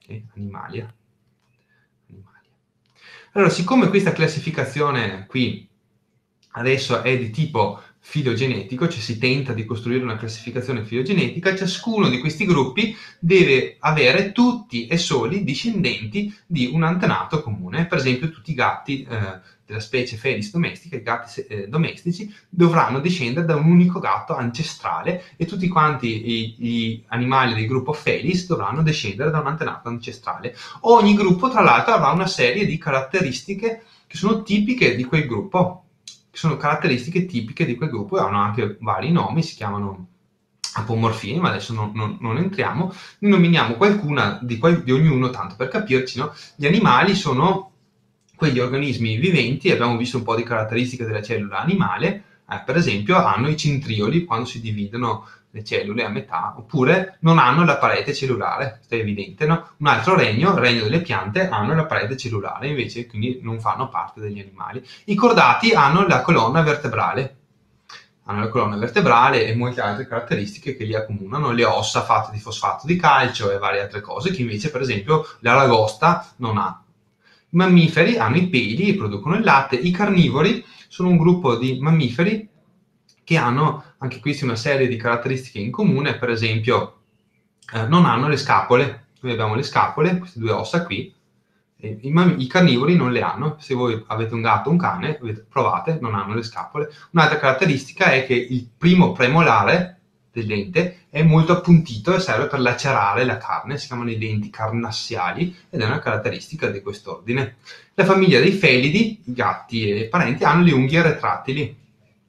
Okay, animalia. Animalia. Allora, siccome questa classificazione qui adesso è di tipo filogenetico, cioè si tenta di costruire una classificazione filogenetica, ciascuno di questi gruppi deve avere tutti e soli discendenti di un antenato comune. Per esempio, tutti i gatti eh, della specie Felis domestica, i gatti eh, domestici, dovranno discendere da un unico gatto ancestrale e tutti quanti i, gli animali del gruppo Felis dovranno discendere da un antenato ancestrale. Ogni gruppo, tra l'altro, avrà una serie di caratteristiche che sono tipiche di quel gruppo. Sono caratteristiche tipiche di quel gruppo e hanno anche vari nomi, si chiamano apomorfie, ma adesso non, non, non entriamo. Ne nominiamo qualcuna di, qual, di ognuno, tanto per capirci, no? Gli animali sono quegli organismi viventi, abbiamo visto un po' di caratteristiche della cellula animale, eh, per esempio hanno i centrioli quando si dividono le cellule a metà, oppure non hanno la parete cellulare, questo è evidente, no? Un altro regno, il regno delle piante, hanno la parete cellulare, invece quindi non fanno parte degli animali. I cordati hanno la colonna vertebrale, hanno la colonna vertebrale e molte altre caratteristiche che li accomunano, le ossa fatte di fosfato di calcio e varie altre cose che invece per esempio la lagosta non ha. I mammiferi hanno i peli e producono il latte, i carnivori sono un gruppo di mammiferi che hanno anche questi una serie di caratteristiche in comune, per esempio eh, non hanno le scapole, noi abbiamo le scapole, queste due ossa qui, e i, mam- i carnivori non le hanno. Se voi avete un gatto o un cane, provate, non hanno le scapole. Un'altra caratteristica è che il primo premolare del dente è molto appuntito e serve per lacerare la carne, si chiamano i denti carnassiali ed è una caratteristica di quest'ordine. La famiglia dei felidi, i gatti e i parenti, hanno le unghie retrattili.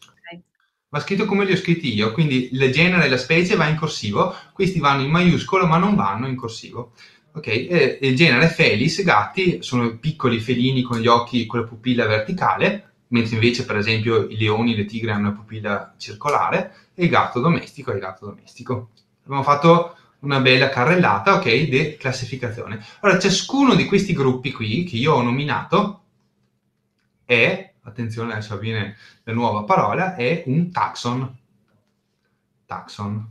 Va scritto come li ho scritti io, quindi il genere e la specie va in corsivo, questi vanno in maiuscolo ma non vanno in corsivo. Ok, e il genere Felis, gatti, sono piccoli felini con gli occhi con la pupilla verticale, mentre invece per esempio i leoni e le tigre hanno una pupilla circolare, e il gatto domestico è il gatto domestico. Abbiamo fatto una bella carrellata, ok, di classificazione. Allora, ciascuno di questi gruppi qui, che io ho nominato, è, attenzione adesso viene la nuova parola, è un taxon. Taxon.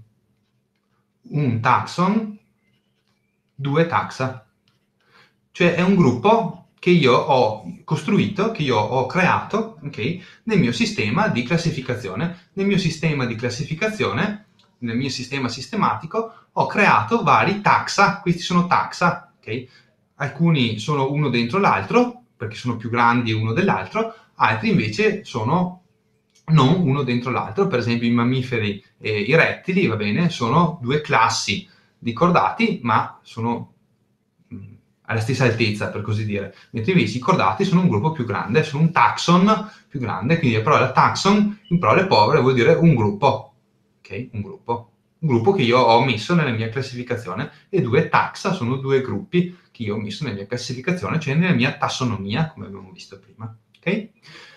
Un taxon, due taxa. Cioè è un gruppo che io ho costruito, che io ho creato, ok, nel mio sistema di classificazione. Nel mio sistema di classificazione, nel mio sistema sistematico, ho creato vari taxa. Questi sono taxa, ok? Alcuni sono uno dentro l'altro, perché sono più grandi uno dell'altro, altri invece sono non uno dentro l'altro. Per esempio i mammiferi e i rettili, va bene, sono due classi di cordati, ma sono mh, alla stessa altezza, per così dire, mentre invece i cordati sono un gruppo più grande, sono un taxon più grande, quindi la parola taxon in parole povere vuol dire un gruppo, ok? Un gruppo. Un gruppo che io ho messo nella mia classificazione, e due taxa sono due gruppi che io ho messo nella mia classificazione, cioè nella mia tassonomia, come abbiamo visto prima, ok?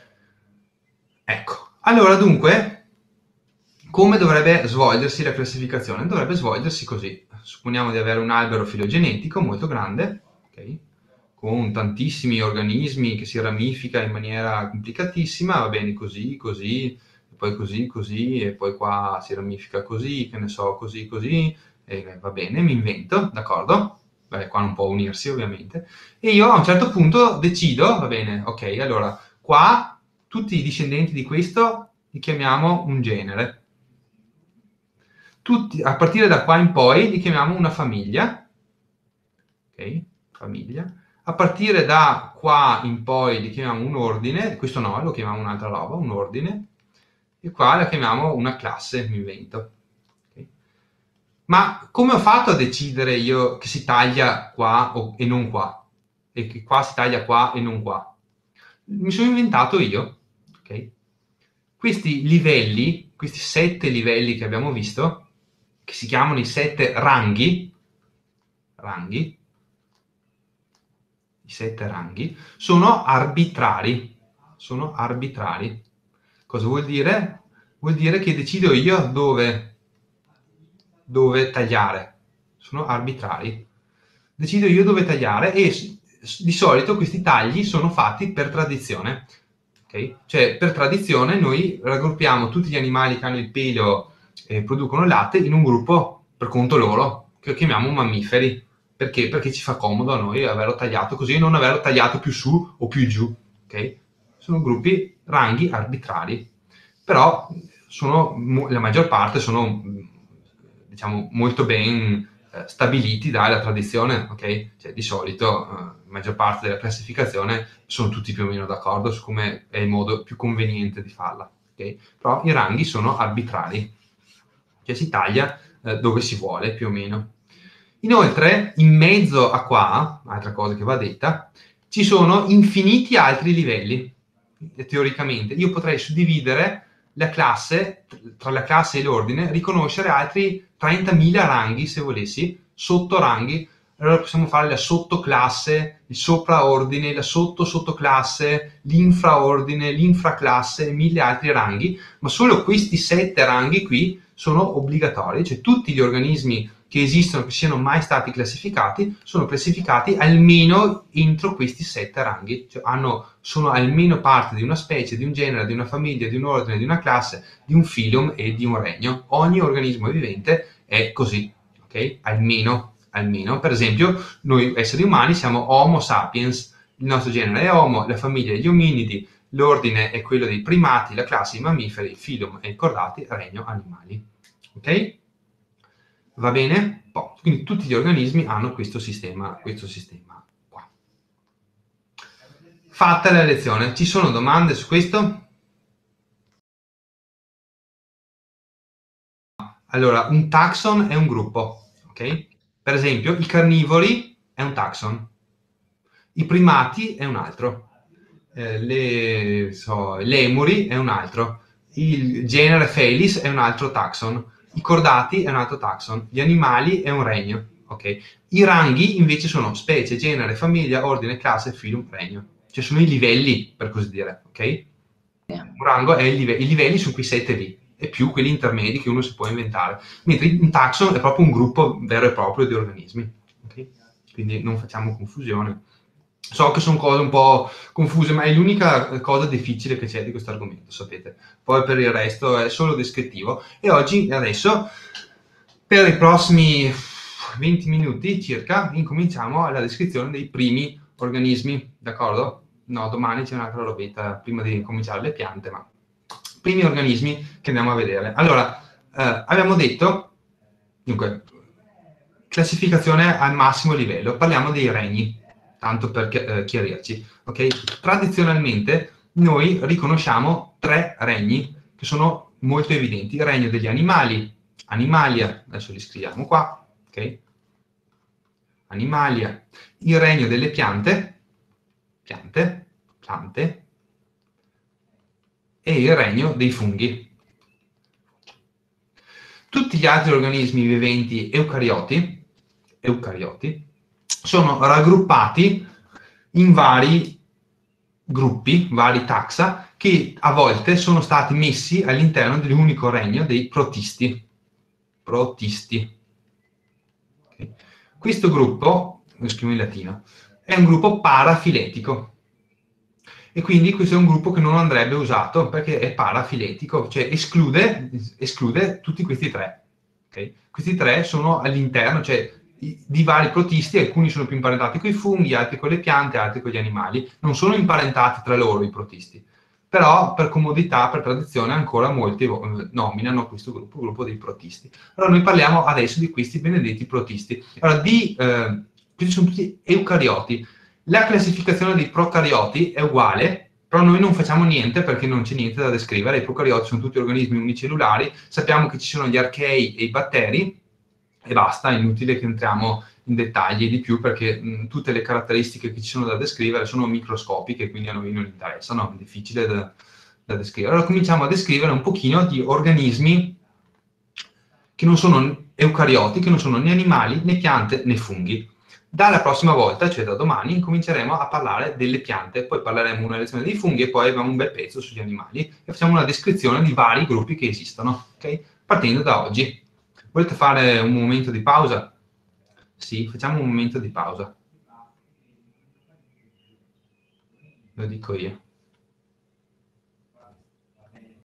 Ecco, allora dunque, come dovrebbe svolgersi la classificazione? Dovrebbe svolgersi così. Supponiamo di avere un albero filogenetico molto grande, okay, con tantissimi organismi che si ramifica in maniera complicatissima, va bene così, così, e poi così, così, e poi qua si ramifica così, che ne so, così, così, e va bene, mi invento, d'accordo? Beh, qua non può unirsi ovviamente. E io a un certo punto decido, va bene, ok, allora, qua tutti i discendenti di questo li chiamiamo un genere. Tutti, a partire da qua in poi li chiamiamo una famiglia, ok? Famiglia. A partire da qua in poi li chiamiamo un ordine, questo no, lo chiamiamo un'altra roba, un ordine, e qua la chiamiamo una classe, mi invento. Okay? Ma come ho fatto a decidere io che si taglia qua o, e non qua? E che qua si taglia qua e non qua? Mi sono inventato io, ok? Questi livelli, questi sette livelli che abbiamo visto, che si chiamano i sette ranghi, ranghi, i sette ranghi, sono arbitrari, sono arbitrari. Cosa vuol dire? Vuol dire che decido io dove, dove tagliare, sono arbitrari. Decido io dove tagliare e di solito questi tagli sono fatti per tradizione, ok? Cioè per tradizione noi raggruppiamo tutti gli animali che hanno il pelo e producono latte in un gruppo per conto loro, che chiamiamo mammiferi. Perché? Perché ci fa comodo a noi averlo tagliato così e non averlo tagliato più su o più giù, ok? Sono gruppi, ranghi arbitrari, però sono, la maggior parte sono, diciamo, molto ben eh, stabiliti dalla tradizione, ok? Cioè, di solito eh, la maggior parte della classificazione sono tutti più o meno d'accordo su come è il modo più conveniente di farla, ok? Però i ranghi sono arbitrari, cioè si taglia eh, dove si vuole più o meno. Inoltre, in mezzo a qua, altra cosa che va detta, ci sono infiniti altri livelli, teoricamente. Io potrei suddividere la classe, tra la classe e l'ordine, riconoscere altri trentamila ranghi, se volessi, sottoranghi. Allora possiamo fare la sottoclasse, il sopraordine, la sotto-sottoclasse, l'infraordine, l'infraclasse e mille altri ranghi, ma solo questi sette ranghi qui sono obbligatori, cioè tutti gli organismi che esistono, che siano mai stati classificati, sono classificati almeno entro questi sette ranghi, cioè hanno, sono almeno parte di una specie, di un genere, di una famiglia, di un ordine, di una classe, di un phylum e di un regno. Ogni organismo vivente è così, ok? Almeno, almeno. Per esempio, noi esseri umani siamo Homo sapiens, il nostro genere è Homo, la famiglia è gli ominidi, l'ordine è quello dei primati, la classe i mammiferi, il phylum e i cordati, regno animali. Ok? Va bene? Quindi tutti gli organismi hanno questo sistema, questo sistema qua. Fatta la lezione, ci sono domande su questo? Allora, un taxon è un gruppo, ok? Per esempio, i carnivori è un taxon, i primati è un altro, eh, le, so, lemuri è un altro, il genere Felis è un altro taxon, i cordati è un altro taxon, gli animali è un regno, ok? I ranghi invece sono specie, genere, famiglia, ordine, classe, phylum, regno. Cioè sono i livelli, per così dire, ok? Un rango è il live- i livelli su quei sette lì, e più quelli intermedi che uno si può inventare. Mentre un taxon è proprio un gruppo vero e proprio di organismi, ok? Quindi non facciamo confusione. So che sono cose un po' confuse, ma è l'unica cosa difficile che c'è di questo argomento, sapete. Poi per il resto è solo descrittivo. E oggi, adesso, per i prossimi venti minuti circa, incominciamo la descrizione dei primi organismi, d'accordo? No, domani c'è un'altra robetta prima di cominciare le piante, ma primi organismi che andiamo a vedere. Allora, eh, abbiamo detto, dunque, classificazione al massimo livello, parliamo dei regni, tanto per eh, chiarirci, ok? Tradizionalmente noi riconosciamo tre regni che sono molto evidenti: il regno degli animali, Animalia, adesso li scriviamo qua, ok? Animalia, il regno delle piante, piante, piante, e il regno dei funghi. Tutti gli altri organismi viventi eucarioti, eucarioti sono raggruppati in vari gruppi, vari taxa, che a volte sono stati messi all'interno dell'unico regno dei protisti. Protisti. Okay. Questo gruppo, lo scrivo in latino, è un gruppo parafiletico. E quindi questo è un gruppo che non andrebbe usato perché è parafiletico, cioè esclude, esclude tutti questi tre. Okay? Questi tre sono all'interno, cioè di vari protisti, alcuni sono più imparentati con i funghi, altri con le piante, altri con gli animali. Non sono imparentati tra loro i protisti, però per comodità, per tradizione, ancora molti nominano questo gruppo, gruppo dei protisti. Allora noi parliamo adesso di questi benedetti protisti. Allora, di, eh, questi sono tutti eucarioti. La classificazione dei procarioti è uguale, però noi non facciamo niente perché non c'è niente da descrivere. I procarioti sono tutti organismi unicellulari, sappiamo che ci sono gli archei e i batteri, e basta, è inutile che entriamo in dettagli di più perché mh, tutte le caratteristiche che ci sono da descrivere sono microscopiche, quindi a noi non interessano, è difficile da, da descrivere. Allora cominciamo a descrivere un pochino di organismi che non sono eucarioti, che non sono né animali, né piante, né funghi. Dalla prossima volta, cioè da domani, cominceremo a parlare delle piante, poi parleremo una lezione dei funghi e poi abbiamo un bel pezzo sugli animali e facciamo una descrizione di vari gruppi che esistono, ok? Partendo da oggi. Volete fare un momento di pausa? Sì, facciamo un momento di pausa. Lo dico io.